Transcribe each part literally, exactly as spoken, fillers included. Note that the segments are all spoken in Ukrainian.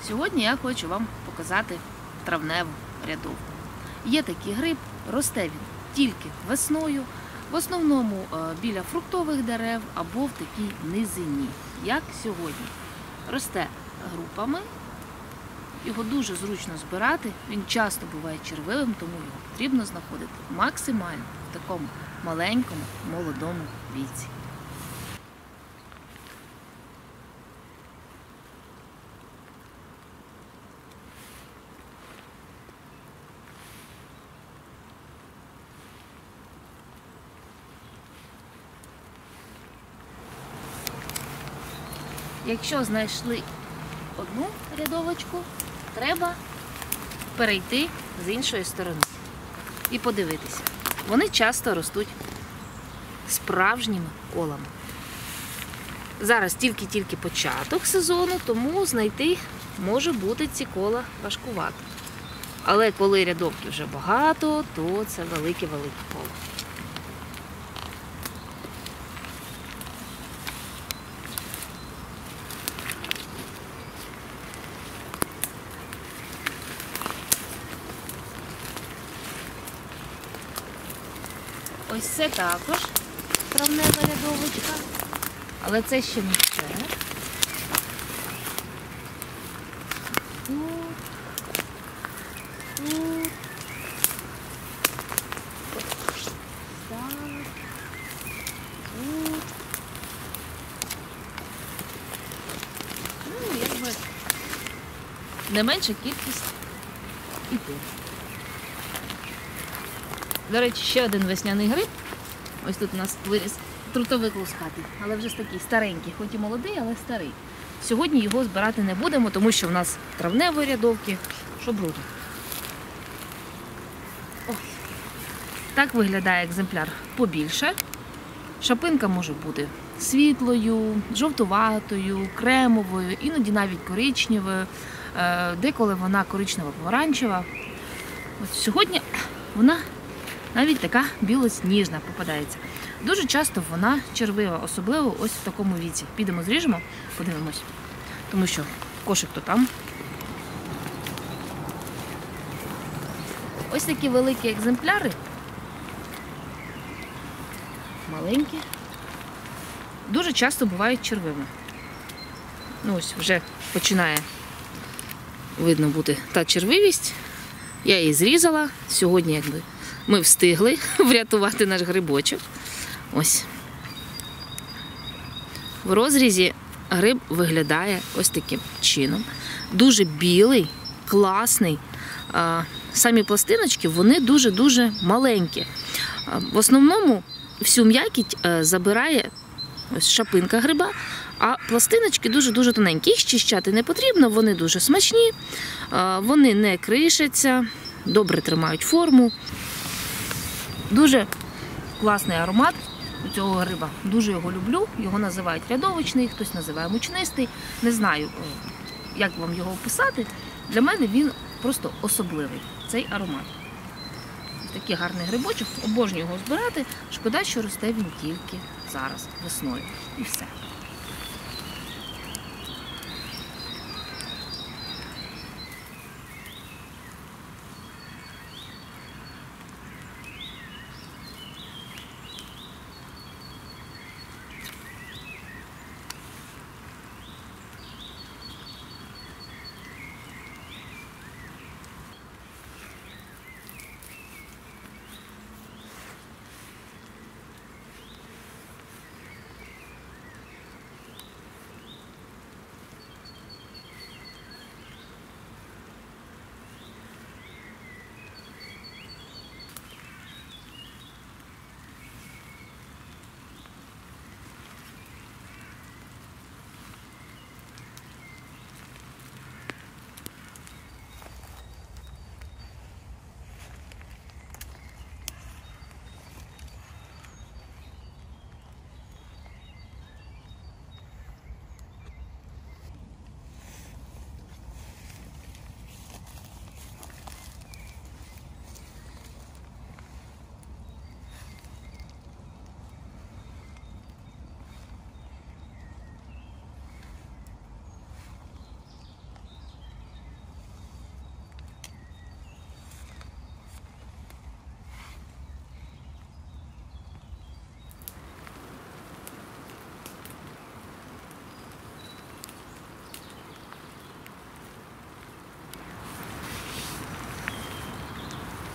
Сьогодні я хочу вам показати травневу рядовку. Є такий гриб, росте він тільки весною, в основному біля фруктових дерев або в такій низині, як сьогодні. Росте групами, його дуже зручно збирати, він часто буває червивим, тому його потрібно знаходити максимально в такому маленькому, молодому віці. Якщо знайшли одну рядовочку, треба перейти з іншої сторони і подивитися. Вони часто ростуть справжніми колами. Зараз тільки-тільки початок сезону, тому знайти може бути ці кола важкувато. Але коли рядовки вже багато, то це велике-велике коло. Ось це також травнева рядовочка, але це ще не все. Тут, тут, так, тут. Ну, якби не менша кількість і тут. До речі, ще один весняний гриб. Ось тут у нас виріс трутовик лускатий, але вже такий старенький, хоч і молодий, але старий. Сьогодні його збирати не будемо, тому що в нас травневої рядовки, що бруду. Ось. Так виглядає екземпляр побільше. Шапинка може бути світлою, жовтуватою, кремовою, іноді навіть коричневою, деколи вона коричнево-помаранчева. Ось сьогодні вона навіть така білосніжна попадається. Дуже часто вона червива, особливо ось в такому віці. Підемо зріжемо, подивимось, тому що кошик то там. Ось такі великі екземпляри, маленькі, дуже часто бувають червивими. Ну ось вже починає видно бути та червивість. Я її зрізала, сьогодні якби ми встигли врятувати наш грибочок. Ось. В розрізі гриб виглядає ось таким чином. Дуже білий, класний. Самі пластиночки, вони дуже-дуже маленькі. В основному всю м'якіть забирає ось шапинка гриба, а пластиночки дуже-дуже тоненькі. Їх чищати не потрібно, вони дуже смачні, вони не кришаться, добре тримають форму. Дуже класний аромат у цього гриба. Дуже його люблю. Його називають рядовочний, хтось називає мучнистий. Не знаю, як вам його описати. Для мене він просто особливий, цей аромат. Ось такий гарний грибочок. Обожнюю його збирати. Шкода, що росте він тільки зараз, весною. І все.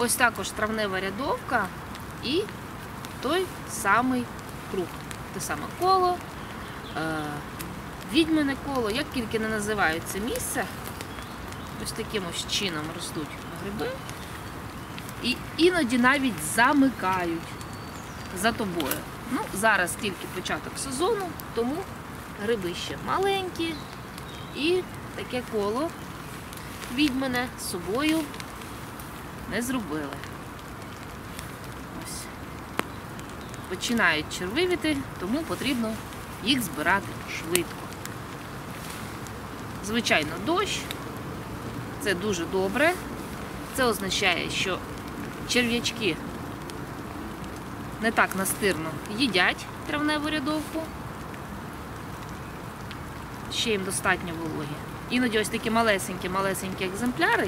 Ось також травнева рядовка і той самий круг. Те саме коло, відьмине коло, як тільки не називають це місце, ось таким ось чином ростуть гриби. І іноді навіть замикають за тобою. Ну, зараз тільки початок сезону, тому гриби ще маленькі і таке коло відьмине з собою не зробили. Ось. Починають червивіти, тому потрібно їх збирати швидко. Звичайно, дощ – це дуже добре. Це означає, що черв'ячки не так настирно їдять травневу рядовку. Ще їм достатньо вологі. Іноді ось такі малесенькі-малесенькі екземпляри,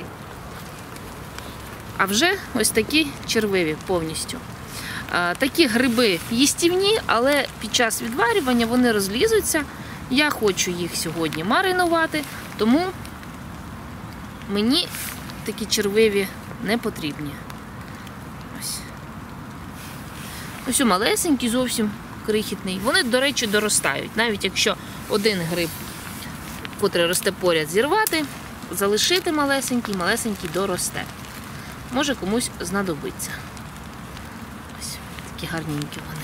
а вже ось такі червиві повністю. Такі гриби їстівні, але під час відварювання вони розлізуться. Я хочу їх сьогодні маринувати, тому мені такі червиві не потрібні. Ось. Ось малесенький, зовсім крихітний. Вони, до речі, доростають. Навіть якщо один гриб, котрий росте поряд, зірвати, залишити малесенький, малесенький доросте. Може комусь знадобиться. Ось такі гарненькі вони.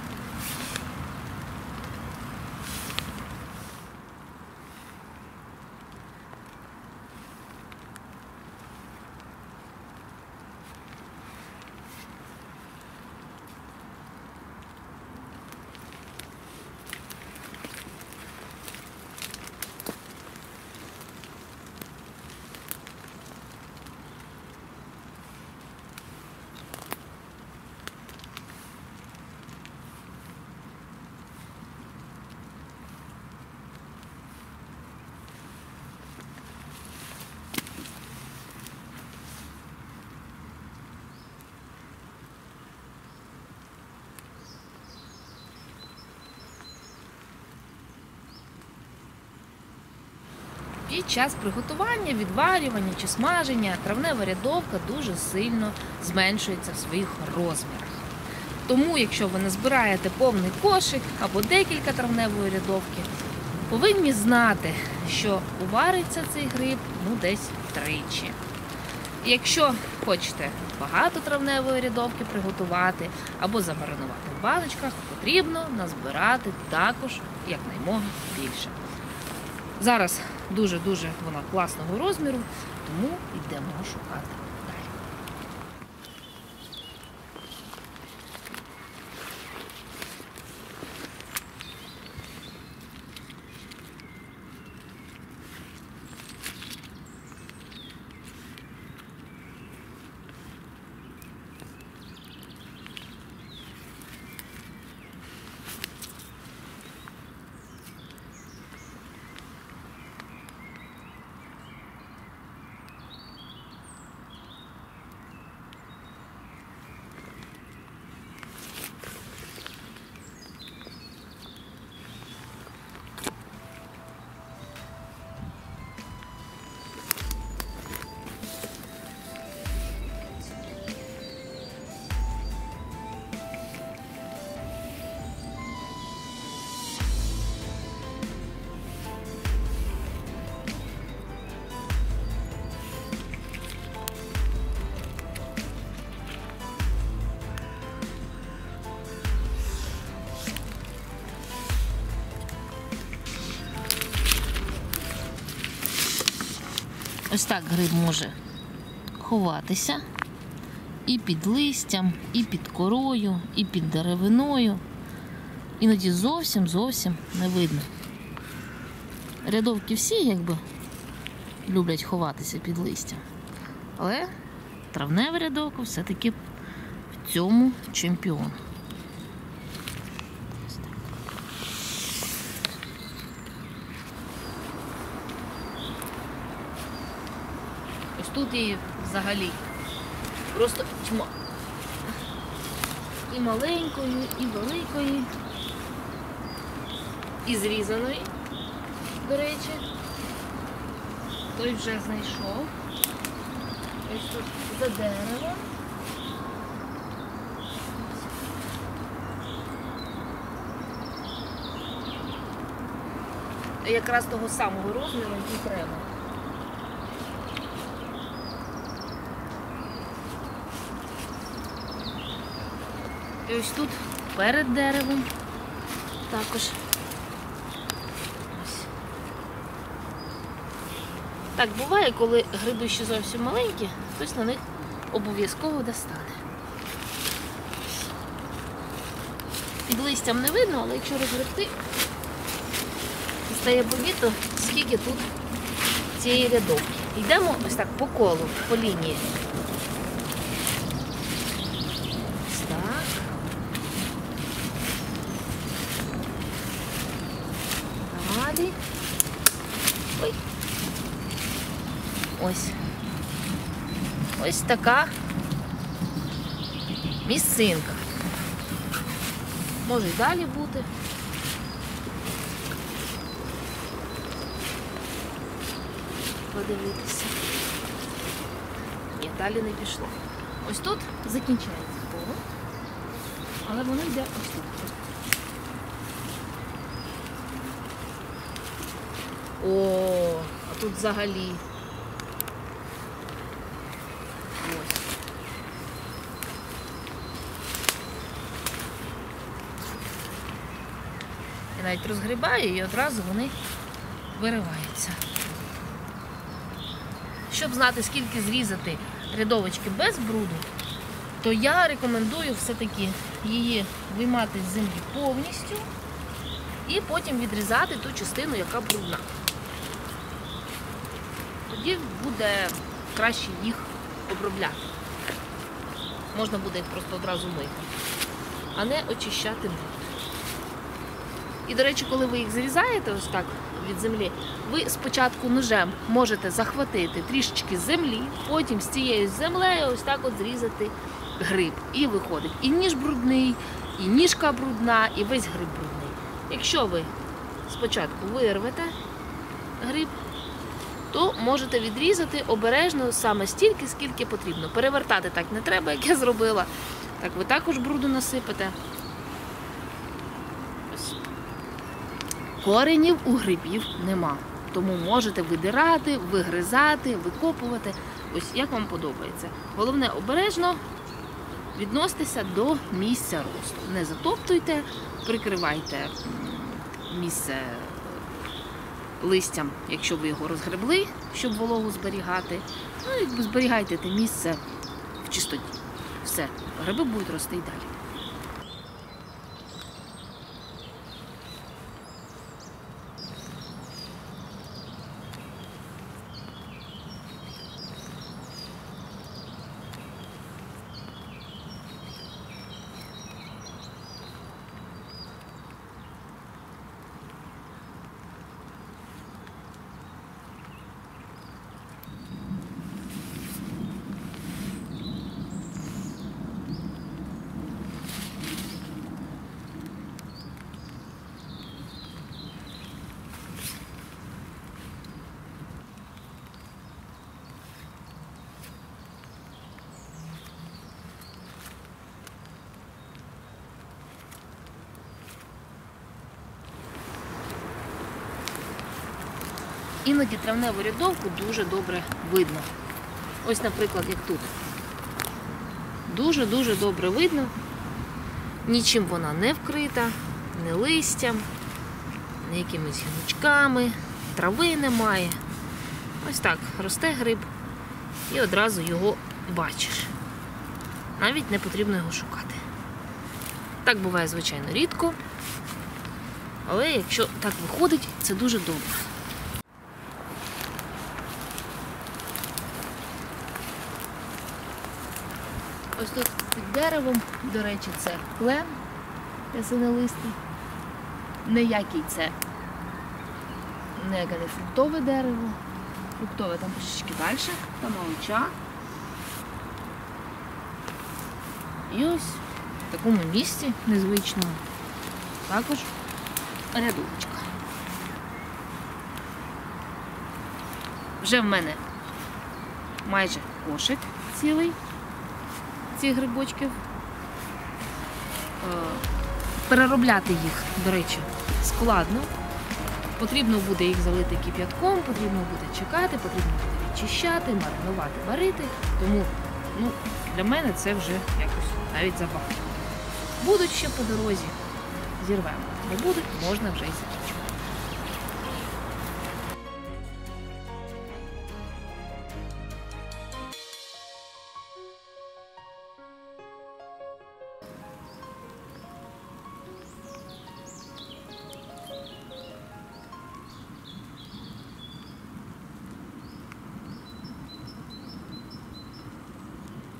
Під час приготування, відварювання чи смаження травнева рядовка дуже сильно зменшується в своїх розмірах. Тому, якщо ви не збираєте повний кошик або декілька травневої рядовки, повинні знати, що увариться цей гриб ну, десь тричі. І якщо хочете багато травневої рядовки приготувати або замаринувати в баночках, потрібно назбирати також якнаймога більше. Зараз дуже-дуже вона класного розміру, тому йдемо шукати далі. Ось так гриб може ховатися і під листям, і під корою, і під деревиною. Іноді зовсім-зовсім не видно. Рядовки всі якби люблять ховатися під листям. Але травнева рядовка все-таки в цьому чемпіон. Ось тут її взагалі просто тьма. І маленької, і великої, і зрізаної, до речі. Той вже знайшов. Ось тут за деревом. якраз того самого розміру, який треба. І ось тут перед деревом також. Ось. Так буває, коли гриби ще зовсім маленькі, хтось на них обов'язково достане. Під листям не видно, але якщо розгребти, стає помітно, скільки тут цієї рядовки. Йдемо ось так по колу, по лінії. Ось так. Далі. Ой. Ось. Ось така місцинка. Може й далі бути. Подивитися. Ні, далі не пішло. Ось тут закінчається коло, але воно йде ось тут. О, а тут взагалі. Ось. І навіть розгрібаю, і одразу вони вириваються. Щоб знати, скільки зрізати рядовочки без бруду, то я рекомендую все-таки її виймати з землі повністю і потім відрізати ту частину, яка брудна. Тоді буде краще їх обробляти. Можна буде їх просто одразу мити, а не очищати бруд. І, до речі, коли ви їх зрізаєте ось так від землі, ви спочатку ножем можете захватити трішечки землі, потім з цією землею ось так от зрізати гриб. І виходить і ніж брудний, і ніжка брудна, і весь гриб брудний. Якщо ви спочатку вирвете гриб, то можете відрізати обережно саме стільки, скільки потрібно. Перевертати так не треба, як я зробила. Так ви також бруду насипете. Коренів у грибів нема, тому можете видирати, вигризати, викопувати, ось як вам подобається. Головне, обережно відноситися до місця росту. Не затоптуйте, прикривайте місце листям, якщо ви його розгребли, щоб вологу зберігати. Ну і зберігайте те місце в чистоті. Все, гриби будуть рости і далі. Іноді травневу рядовку дуже добре видно. Ось, наприклад, як тут. Дуже-дуже добре видно. Нічим вона не вкрита, не листям, не якимись гілочками, трави немає. Ось так росте гриб і одразу його бачиш. Навіть не потрібно його шукати. Так буває, звичайно, рідко, але якщо так виходить, це дуже добре. Ось тут під деревом, до речі, це клен ясенолистий. Ніякий це ніяке не фруктове дерево. Фруктове там трішечки далі, там молоча. І ось в такому місці незвичному також рядочка. Вже в мене майже кошик цілий цих грибочків. Переробляти їх, до речі, складно. Потрібно буде їх залити кип'ятком, потрібно буде чекати, потрібно буде відчищати, маринувати, варити. Тому ну, для мене це вже якось навіть забагато. Будуть ще по дорозі, зірвемо. Не будуть, можна вже і закінчити.